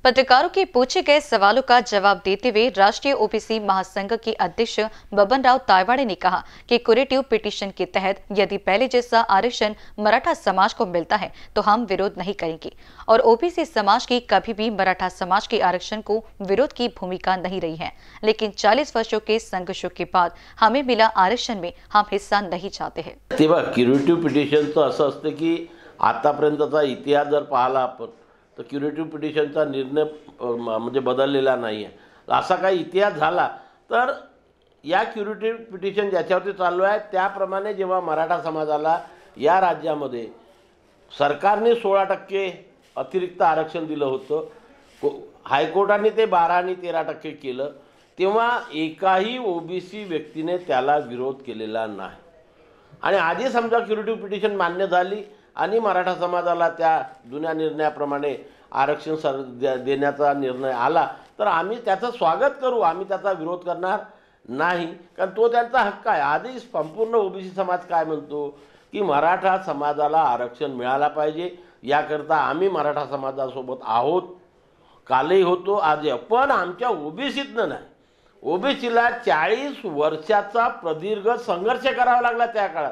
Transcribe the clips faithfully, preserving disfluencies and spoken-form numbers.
पत्रकारों के पूछे गए सवालों का जवाब देते हुए राष्ट्रीय ओबीसी महासंघ के अध्यक्ष बबन राव तायवाड़े ने कहा कि क्यूरेटिव पिटीशन के तहत यदि पहले जैसा आरक्षण मराठा समाज को मिलता है तो हम विरोध नहीं करेंगे और ओबीसी समाज की कभी भी मराठा समाज के आरक्षण को विरोध की भूमिका नहीं रही है। लेकिन चालीस वर्षों के संघर्षों के बाद हमें मिला आरक्षण में हम हिस्सा नहीं चाहते हैं। तेव्हा क्यूरेटिव पिटिशनचं असं असतं की आतापर्यंतचा इतिहास जर पाहिला आपण तर क्युरेटिव्ह पिटिशनचा निर्णय म्हणजे बदललेला नाही आहे। असा काही इतिहास झाला तर या क्युरेटिव्ह पिटिशन ज्याच्यावरती चालू आहे त्याप्रमाणे जेव्हा मराठा समाजाला या राज्यामध्ये सरकारने सोळा टक्के अतिरिक्त आरक्षण दिलं होतं, हायकोर्टाने ते बारा आणि तेरा टक्के केलं, तेव्हा एकाही ओबीसी व्यक्तीने त्याला विरोध केलेला नाही। आणि आधी समजा क्युरेटिव्ह पिटिशन मान्य झाली आणि मराठा समाजाला त्या जुन्या निर्णयाप्रमाणे आरक्षण सर देण्याचा निर्णय आला तर आम्ही त्याचं स्वागत करू, आम्ही त्याचा विरोध करणार नाही, कारण तो त्यांचा हक्क आहे। आधी संपूर्ण ओबीसी समाज काय म्हणतो की मराठा समाजाला आरक्षण मिळाला पाहिजे, याकरता आम्ही मराठा समाजासोबत आहोत, कालही होतो, आज पण आमच्या ओबीसीतनं नाही। ओबीसीला चाळीस वर्षाचा प्रदीर्घ संघर्ष करावा लागला त्या काळात।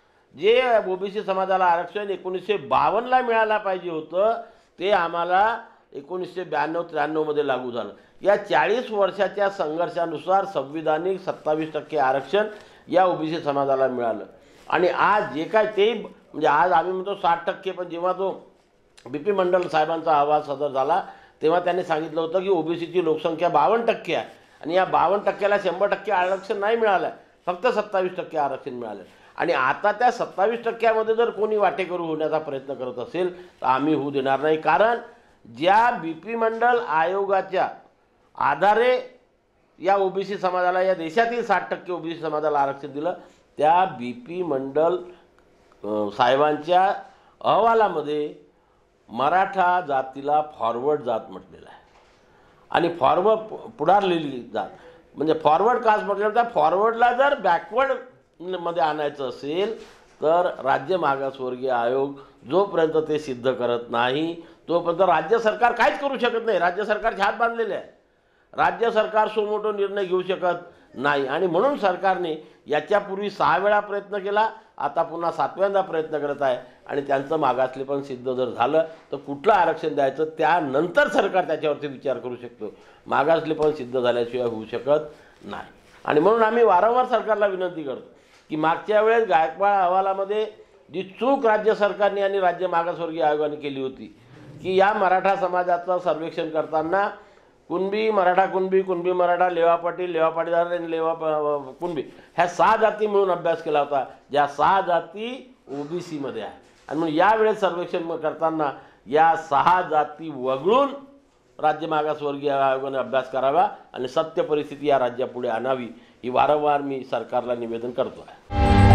जे ओबीसी समाजाला आरक्षण एकोणीसशे बावन्नला मिळायला पाहिजे होतं ते आम्हाला एकोणीसशे ब्याण्णव त्र्याण्णव मध्ये लागू झालं। या चाळीस वर्षाच्या संघर्षानुसार संविधानिक सत्तावीस टक्के आरक्षण या ओबीसी समाजाला मिळालं। आणि आज जे काय ते म्हणजे आज आम्ही म्हणतो साठ टक्के, पण जेव्हा तो बीपी मंडल साहेबांचा अहवाल सदर झाला तेव्हा त्यांनी सांगितलं होतं की ओबीसीची लोकसंख्या बावन्न टक्के आहे आणि या बावन्न टक्क्याला शंभर टक्के आरक्षण नाही मिळालं, फक्त सत्तावीस टक्के आरक्षण मिळालं। आणि आता त्या सत्तावीस टक्क्यामध्ये जर कोणी वाटेकरू होण्याचा प्रयत्न करत असेल तर आम्ही होऊ देणार नाही, कारण ज्या बीपी मंडल आयोगाच्या आधारे या ओबीसी समाजाला, या देशातील साठ टक्के ओबीसी समाजाला आरक्षण दिलं, त्या बीपी मंडल साहेबांच्या अहवालामध्ये मराठा जातीला फॉरवर्ड जात म्हटलेलं आहे आणि फॉरवर्ड पुढारलेली जात म्हणजे फॉरवर्ड कास्ट म्हटलं तर फॉरवर्डला जर बॅकवर्ड मध्ये आणायचं असेल तर राज्य मागासवर्गीय आयोग जोपर्यंत ते सिद्ध करत नाही तोपर्यंत राज्य सरकार काहीच करू शकत नाही। राज्य सरकारचे हात बांधलेले आहे, राज्य सरकार सोमोटो निर्णय घेऊ शकत नाही आणि म्हणून सरकारने याच्यापूर्वी सहा वेळा प्रयत्न केला, आता पुन्हा सातव्यांदा प्रयत्न करत आहे आणि त्यांचं मागासले पण सिद्ध जर झालं तर कुठलं आरक्षण द्यायचं त्यानंतर सरकार त्याच्यावरती विचार करू शकतो, मागासले पण सिद्ध झाल्याशिवाय होऊ शकत नाही। आणि म्हणून आम्ही वारंवार सरकारला विनंती करतो की मागच्या वेळेस गायकवाड अहवालामध्ये जी चूक राज्य सरकारने आणि राज्य मागासवर्गीय आयोगाने केली होती की या मराठा समाजाचं सर्वेक्षण करताना कुणबी, मराठा कुणबी, कुणबी मराठा, लेवा पाटील, लेवा पाटीदार आणि लेवा कुणबी ह्या सहा जाती मिळून अभ्यास केला होता, ज्या सहा जाती ओबीसीमध्ये आहे। आणि म्हणून यावेळेस सर्वेक्षण करताना या सहा जाती वगळून राज्य मागासवर्गीय आयोगाने अभ्यास करावा आणि सत्य परिस्थिती या राज्यापुढे आणावी, ही वारंवार मी सरकारला निवेदन करतो आहे।